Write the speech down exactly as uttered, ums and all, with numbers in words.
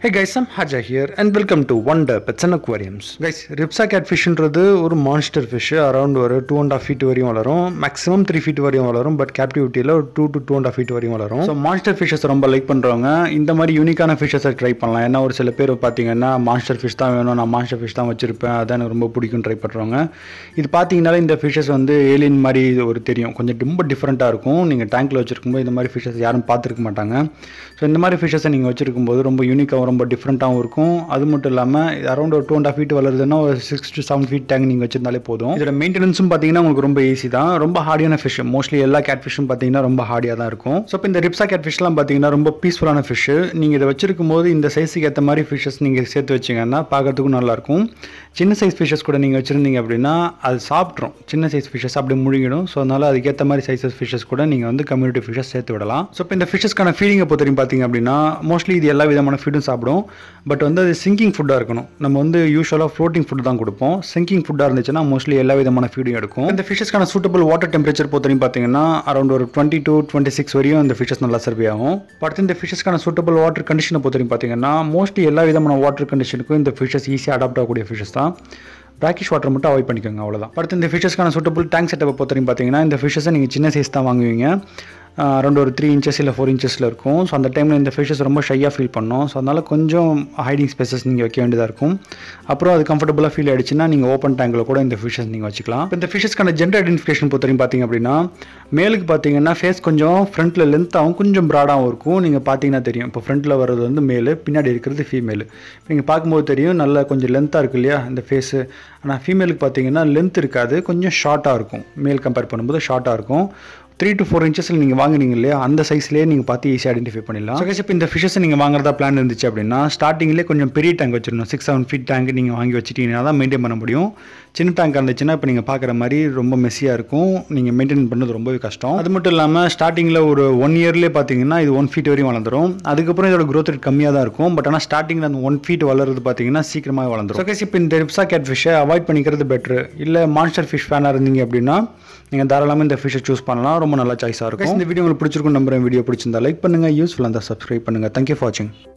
Hey guys, I'm Haja here and welcome to Wonder Pets and Aquariums. Guys, Ribsaw Catfish is a monster fish around two and a half feet maximum three feet but captivity two to two and a half feet So monster fishes ரொம்ப like பண்றவங்க இந்த மாதிரி யூனிக்கான fishes try பண்ணலாம். ஏன்னா ஒரு சில பேர் பாத்தீங்கன்னா monster fish தான் வேணும், நான் monster fish தான் வச்சிருப்பேன், அதான் எனக்கு ரொம்ப பிடிக்கும் ட்ரை பண்றவங்க. இது பாத்தீங்கன்னா இந்த fishes வந்து ஏலியன் மாதிரி ஒரு தெரியும், கொஞ்சம் ரொம்ப டிஃபரண்டா இருக்கும். நீங்க டேங்க்ல வச்சிருக்கும்போது இந்த மாதிரி fishes யாரும் பார்த்திருக்க மாட்டாங்க. சோ இந்த மாதிரி fishes நீங்க வச்சிருக்கும்போது ரொம்ப யூனிக்கா ரொம்ப டிஃபரண்டாகவும் இருக்கும். அது மட்டும் இல்லாமல் அரௌண்ட் ஒரு டூ அண்ட் ஆஃப் ஃபீட் வளருதுன்னா ஒரு six to seven feet tank நீங்கள் வச்சிருந்தாலே போதும். இதோட மெயின்டெனன்ஸும் பார்த்தீங்கன்னா உங்களுக்கு ரொம்ப ஈஸி தான். ரொம்ப ஹார்டியான ஃபிஷ், மோஸ்ட்லி எல்லா கேட் ஃபிஷ்ஷும் பார்த்தீங்கன்னா ரொம்ப ஹார்டியாக தான் இருக்கும். ஸோ இப்போ இந்த ரிப்ஸா கேட் ஃபிஷ்லாம் பார்த்தீங்கன்னா ரொம்ப பீஸ்ஃபுல்லான ஃபிஷ். நீங்கள் இதை வச்சிருக்கும் போது இந்த சைஸுக்கு ஏற்ற மாதிரி ஃபிஷஸ் நீங்கள் சேர்த்து வச்சிங்கன்னா பார்க்கறதுக்கும் நல்லாயிருக்கும். சின்ன சைஸ் ஃபிஷஸ் கூட நீங்கள் வச்சுருந்தீங்க அப்படின்னா அது சாப்பிட்ரும், சின்ன சைஸ் ஃபிஷஸ் அப்படி முழுங்கிடும். ஸோ அதனால் அதுக்கேற்ற மாதிரி சைஸஸ் ஃபிஷஸ் கூட நீங்கள் வந்து கம்யூனிட்டி ஃபிஷஸ் சேர்த்து விடலாம். ஸோ இப்போ இந்த ஃபிஷஸ்க்கான ஃபீடிங்கை பொறுத்தவரைக்கும் பார்த்தீங்க அப்படின்னா மோஸ்ட்லி இது எல்லா விதமான ஃபீடும் சாப்பிடும். பட் வந்து அது சிங்கிங் ஃபுட்டாக இருக்கணும். நம்ம வந்து யூஸ்வலாக ஃப்ளோட்டிங் ஃபுட் தான் கொடுப்போம். சிங்கிங் ஃபுட்டாக இருந்துச்சுன்னா மோஸ்ட்லி எல்லா விதமான ஃபீடும் எடுக்கும். இந்த ஃபிஷஸ்க்கான சூட்டபிள் வாட்டர் டெம்பரேச்சர் பொறுத்தவரைக்கும் பார்த்தீங்கன்னா அரௌண்ட் ஒரு டுவெண்ட்டி டூ டுவெண்ட்டி சிக்ஸ் வரையும் இந்த ஃபிஷஸ் நல்லா சர்வே ஆகும். பட் இந்த ஃபிஷஸ்க்கான சூட்டபிள் வாட்டர் கண்டிஷனை பொறுத்தவரைக்கும் பார்த்தீங்கன்னா மோஸ்ட்லி எல்லா விதமான வாட்டர் கண்டிஷனுக்கும் இந்த ஃபிஷஸ் ஈஸியாக அடாப்ட் ஆகக்கூடிய ஃபிஷஸ் தான். பிராக்கிஷ் வாட்டர் மட்டும் அவாய்ட் பண்ணிக்கோங்க, அவ்வளோதான். அடுத்து இந்த ஃபிஷஸ்க்கான சூட்டபிள் டேங்க் செட்டப்பை பொறுத்தவரைக்கும் பார்த்தீங்கன்னா இந்த ஃபிஷஸை நீங்கள் சின்ன சைஸ் தான் வாங்குவீங்க. அரௌண்ட் ஒரு த்ரீ இன்ச்சஸ் இல்லை ஃபோர் இன்ச்சஸில் இருக்கும். ஸோ அந்த டைமில் இந்த ஃபிஷஸ் ரொம்ப ஷையாக ஃபீல் பண்ணும். ஸோ அதனால் கொஞ்சம் ஹைடிங் ஸ்பேசஸ் நீங்கள் வைக்க வேண்டியதாக இருக்கும். அப்புறம் அது கம்ஃபர்டபுளாக ஃபீல் ஆகிடுச்சுன்னா நீங்கள் ஓப்பன் டேங்கில் கூட இந்த ஃபிஷஸ் நீங்கள் வச்சுக்கலாம். இப்போ இந்த ஃபிஷஸ்க்கான ஜெண்டர் ஐடென்டிஃபிகேஷன் பொறுத்தவரைக்கும் பார்த்தீங்க அப்படின்னா மேலுக்கு பார்த்தீங்கன்னா ஃபேஸ் கொஞ்சம் ஃப்ரண்ட்டில் லென்த்தாகவும் கொஞ்சம் ப்ராடாகவும் இருக்கும். நீங்கள் பார்த்தீங்கன்னா தெரியும், இப்போ ஃப்ரண்ட்டில் வர்றது வந்து மேலு, பின்னாடி இருக்கிறது ஃபீமேலு. நீங்கள் பார்க்கும்போது தெரியும் நல்லா கொஞ்சம் லென்த்தாக இருக்குது இல்லையா இந்த ஃபேஸு. ஆனால் ஃபீமேலுக்கு பார்த்தீங்கன்னா லென்த் இருக்காது, கொஞ்சம் ஷார்ட்டாக இருக்கும். மேல் கம்பேர் பண்ணும்போது ஷார்ட்டாக இருக்கும். த்ரீ டு ஃபோர் இன்ச்சஸில் நீங்கள் வாங்குறீங்க இல்லையா, அந்த சைஸ்லேயே நீங்கள் பார்த்து ஈஸியாக ஐடென்டிஃபை பண்ணிடலாம். ஸோ இப்போ இந்த ஃபிஷஸை நீங்கள் வாங்குறதா பிளான் இருந்துச்சு அப்படின்னா ஸ்டார்டிங்லேயே கொஞ்சம் பெரிய டேங்க் வச்சிடணும். சிக்ஸ் செவன் ஃபீட் டேங்க் நீங்கள் வாங்கி வச்சுட்டீங்கன்னா தான் மெயின்டைன் பண்ண முடியும். சின்ன டேங்க் இருந்துச்சுன்னா இப்போ நீங்கள் பார்க்குற மாதிரி ரொம்ப மெஸ்ஸியாக இருக்கும், நீங்கள் மெயின்டைன் பண்ணுறது ரொம்பவே கஷ்டம். அது மட்டும் இல்லாமல் ஸ்டார்டிங்கில் ஒரு ஒன் இயர்லேயே பார்த்தீங்கன்னா இது ஒன் ஃபீட் வரையும் வளர்ந்துடும். அதுக்கப்புறம் இதோட க்ரோத் ரேட் கம்மியாக தான் இருக்கும். பட் ஆனால் ஸ்டார்டிங்கில் அந்த ஒன் ஃபீட் வளர்றது பார்த்தீங்கன்னா சீக்கிரமாக வளர்ந்துடும். ஸோ இப்போ இந்த ரிப்ஸா கேட் ஃபிஷ்ஷை அவாய்ட் பண்ணிக்கிறது பெட்ரு. இல்லை மான்ஸ்டர் ஃபிஷ் ஃபேனாக இருந்தீங்க அப்படின்னா நீங்கள் தாராளமாக இந்த ஃபிஷ்ஷை சூஸ் பண்ணலாம், ரொம்ப நல்ல சாய்ஸாக இருக்கும். இந்த வீடியோ உங்களுக்கு பிடிச்சிருக்கும் நம்புறேன். வீடியோ பிடிச்சிருந்தா லைக் பண்ணுங்கள், யூஸ்ஃபுல்லாக இருந்தால் சப்ஸ்கிரைப் பண்ணுங்கள். தேங்க்யூ ஃபார் வாட்சிங்.